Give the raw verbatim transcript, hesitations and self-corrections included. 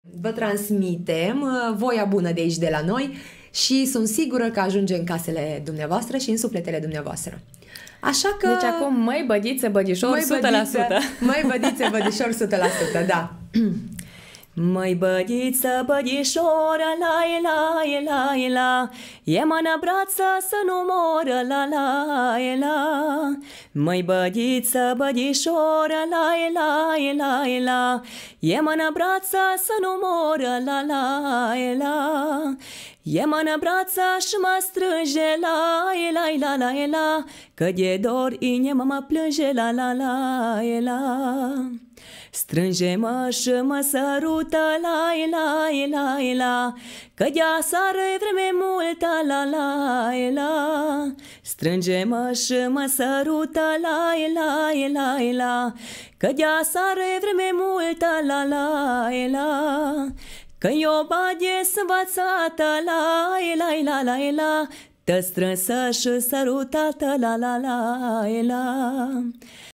Vă transmitem uh, voia bună de aici de la noi și sunt sigură că ajunge în casele dumneavoastră și în sufletele dumneavoastră. Așa că... Deci acum, măi bădițe, bădișor, măi o sută la sută. Măi bădițe, bădișor, o sută la sută, da. Măi bădiță, bădișoră, la la la la, e mână brață să nu moră, la la la. Măi bădiță, bădișoră, la la la la, e mână brață să nu moră, la la la. E mână brață și mă strânge, la la la la la, că de dor inima mă plânge, la la la la. Strânge-mă și mă sărută, la la la la, că de-a sară-i vreme multă, la la la. Strânge-mă și mă sărută, la la la la, că de-a sară-i vreme multă, la la la. Că eu badie învățată, la la la la la, tă strânsă și sărutată, la la la la.